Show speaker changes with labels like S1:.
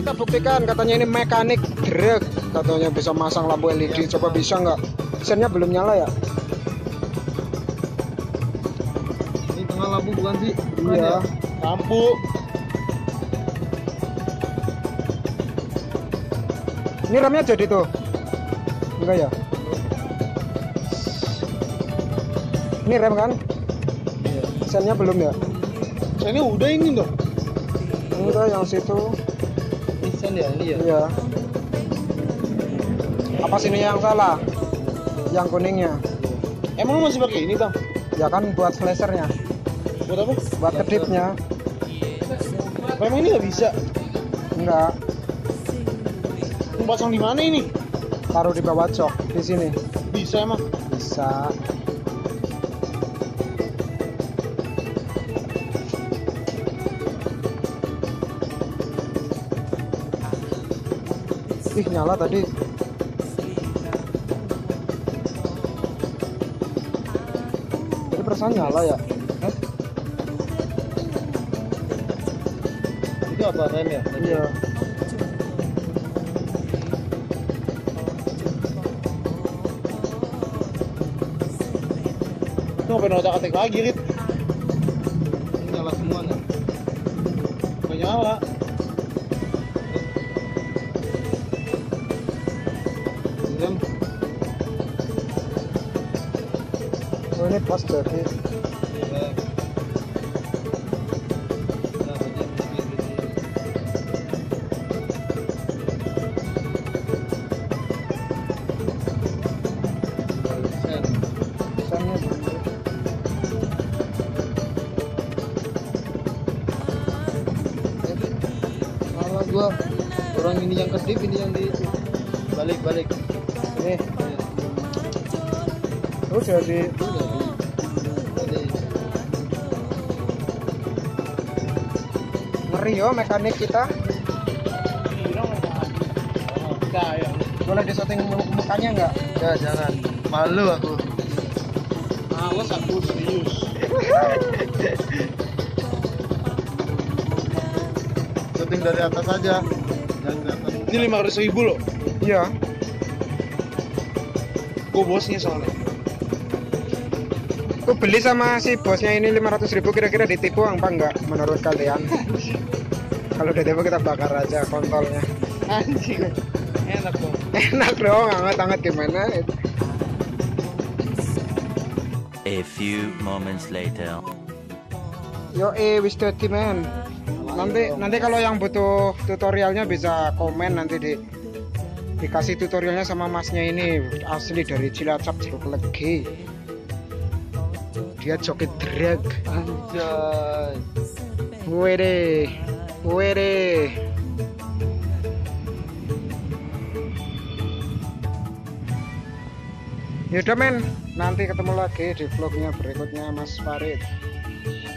S1: kita buktikan, katanya ini mekanik drag, katanya bisa masang lampu LED. Coba bisa nggak? Sennya belum nyala ya?
S2: Ini tengah lampu bukan sih?
S1: Iya.
S2: Lampu.
S1: Ini remnya jadi tuh? Enggak ya? Ini rem kan?
S2: Iya.
S1: Sennya belum ya?
S2: Ini udah ini dong.
S1: Enggak, yang situ.
S2: Sen ya ini ya.
S1: Iya. Apa sini yang salah? Yang kuningnya.
S2: Emang masih pakai ini bang?
S1: Ya kan buat flashernya,
S2: Buat apa?
S1: buat kedipnya.
S2: Memang ini nggak bisa.
S1: Enggak,
S2: Mau pasang di mana ini?
S1: taruh di bawah jok di sini.
S2: Bisa emang?
S1: Bisa. Ih, nyala tadi. Tadi perasaan nyala ya?
S2: Itu apa rem ya?
S1: Iya.
S2: Itu ngapain otak-atik lagi Rit? Ini nyala semua nih. Nggak nyala. Rem.
S1: Oh, ini pas jadi. Sennya belum.
S2: Salah gua. Orang ini yang kedip, ini yang di balik.
S1: Ini. Oh, jadi. Ngeri yo mekanik kita. Boleh disetting mukanya nggak?
S2: Ya jangan. Malu aku. Awas aku serius. Setting dari atas aja. Jangan dari atas. Ini 500.000 loh.
S1: Iya.
S2: Gue bosnya soalnya.
S1: Aku beli sama si bosnya ini 500.000, kira-kira ditipu apa enggak menurut kalian? Kalau ditipu kita bakar aja kontolnya.
S2: Anjing. Enak dong.
S1: Enak dong, hangat-hangat gimana?
S3: A few moments later.
S1: Yo wis dadi men. Nanti kalau yang butuh tutorialnya bisa komen, nanti dikasih tutorialnya sama masnya ini, asli dari Cilacap Jeruk Legi. Dia joget drag.
S2: Anjay.
S1: Wede. Yaudah men, nanti ketemu lagi di vlognya berikutnya Mas Farid.